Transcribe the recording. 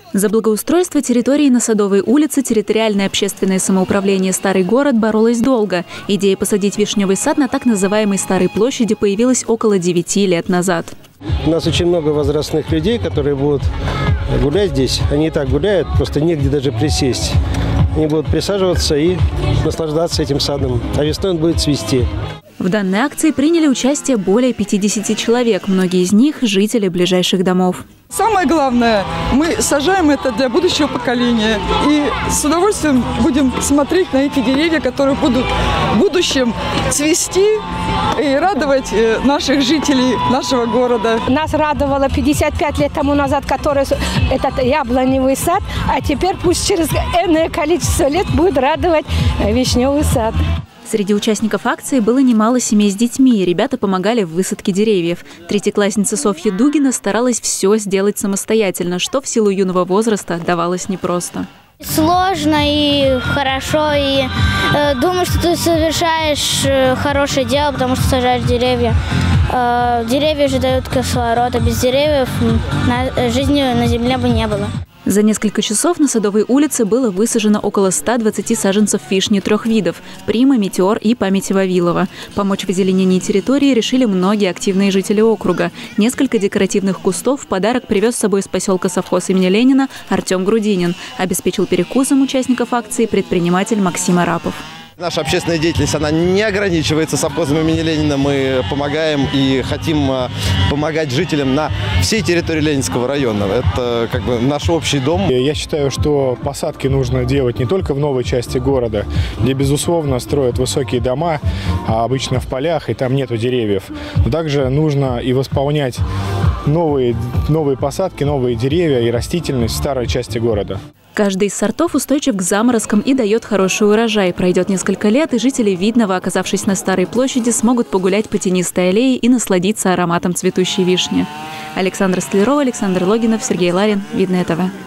За благоустройство территории на Садовой улице территориальное общественное самоуправление «Старый город» боролось долго. Идея посадить вишневый сад на так называемой Старой площади появилась около 9 лет назад. У нас очень много возрастных людей, которые будут гулять здесь. Они и так гуляют, просто негде даже присесть. Они будут присаживаться и наслаждаться этим садом. А весной он будет цвести. В данной акции приняли участие более 50 человек. Многие из них – жители ближайших домов. Самое главное, мы сажаем это для будущего поколения. И с удовольствием будем смотреть на эти деревья, которые будут в будущем цвести и радовать наших жителей нашего города. Нас радовало 55 лет тому назад, который этот яблоневый сад, а теперь пусть через энное количество лет будет радовать вишневый сад. Среди участников акции было немало семей с детьми. Ребята помогали в высадке деревьев. Третьеклассница Софья Дугина старалась все сделать самостоятельно, что в силу юного возраста давалось непросто. Сложно и хорошо, и думаю, что ты совершаешь хорошее дело, потому что сажаешь деревья. Деревья же дают кислород, а без деревьев жизни на земле бы не было. За несколько часов на Садовой улице было высажено около 120 саженцев вишни 3 видов – Прима, Метеор и памяти Вавилова. Помочь в озеленении территории решили многие активные жители округа. Несколько декоративных кустов в подарок привез с собой из поселка совхоз имени Ленина Артем Грудинин. Обеспечил перекусом участников акции предприниматель Максим Арапов. Наша общественная деятельность, она не ограничивается совхозом имени Ленина. Мы помогаем и хотим помогать жителям на всей территории Ленинского района. Это как бы наш общий дом. Я считаю, что посадки нужно делать не только в новой части города, где, безусловно, строят высокие дома, а обычно в полях, и там нету деревьев. Но также нужно и восполнять новые посадки, новые деревья и растительность в старой части города. Каждый из сортов устойчив к заморозкам и дает хороший урожай. Пройдет несколько лет, и жители Видного, оказавшись на Старой площади, смогут погулять по тенистой аллее и насладиться ароматом цветущей вишни. Александра Столярова, Александр Логинов, Сергей Ларин. Видное ТВ.